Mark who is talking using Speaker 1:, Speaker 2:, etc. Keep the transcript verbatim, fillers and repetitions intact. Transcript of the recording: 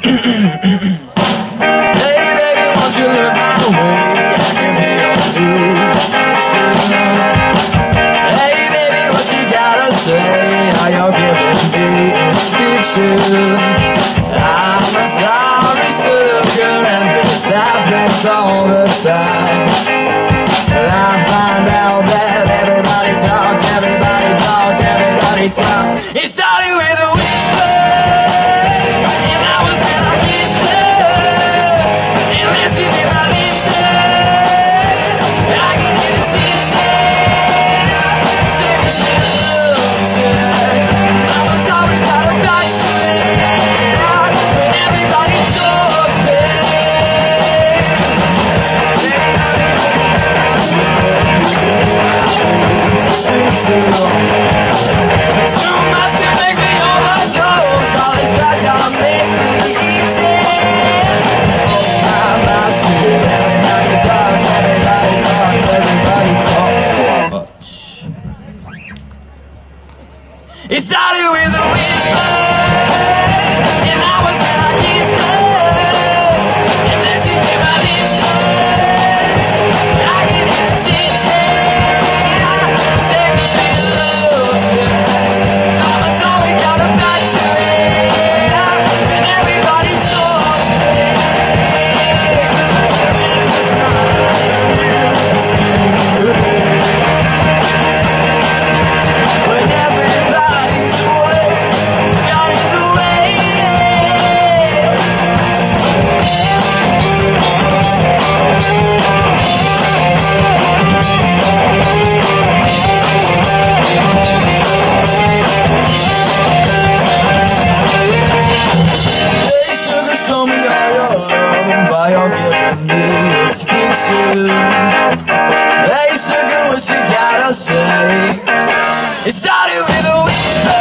Speaker 1: Hey baby, won't you look my way? I can be your new fiction. Hey baby, what you gotta say? All you're giving me is fiction. I'm a sorry sucker and this happens all the time. I find out that everybody talks, everybody talks, everybody talks. It started with a whisper, and I was when I kissed her, and then she bit my lips there. I can hear the tears, singing she loves it. I was always got a back straight when everybody talks, babe. It's too much to make me overdose. All this tries to make me easy. Oh my shit, everybody talks, everybody talks, everybody talks too much. It started with a whisper, and I was when I kissed her, and then she hit my lips. I can hear the shit say. You're giving me this fiction. Hey sugar, what you gotta say? It started with a whisper.